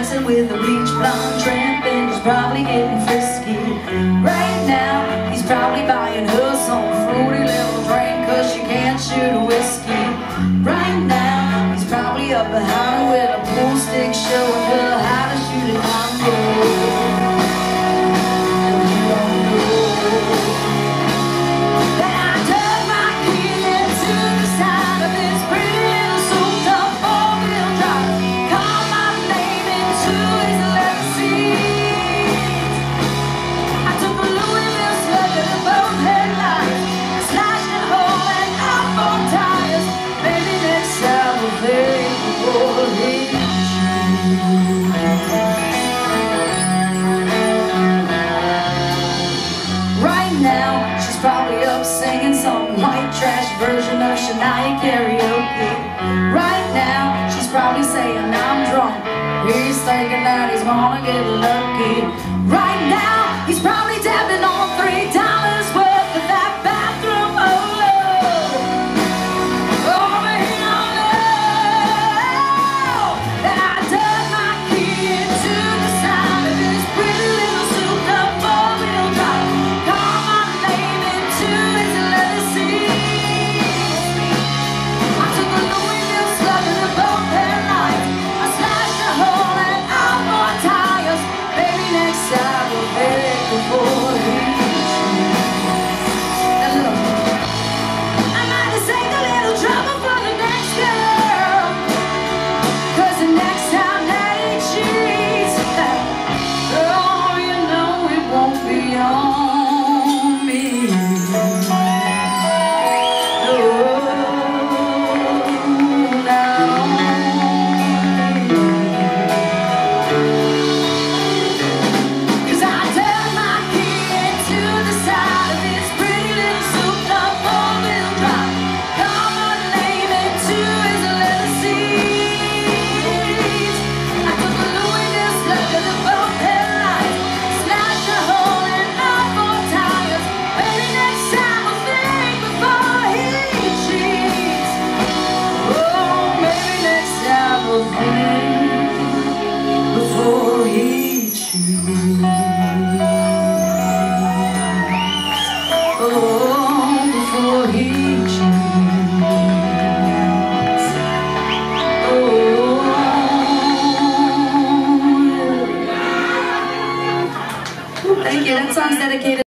dancing with a bleach blonde tramp, and he's probably getting frisky. Right now, he's probably buying her some fruity little drink, cause she can't shoot a whiskey. Right now, he's probably up behind her with a pool stick, showing her how to shoot a combo. Probably up singing some white trash version of Shania karaoke. Right now, she's probably saying I'm drunk. He's thinking that he's gonna get lucky. Right now, he's probably dabbing on $3 worth of that bathroom load. Oh, but he don't know that I dug my key into the side of his pretty little souped up four-wheel drive. Before he chooses, oh, before he chooses, oh, yeah. Thank you. That song's dedicated.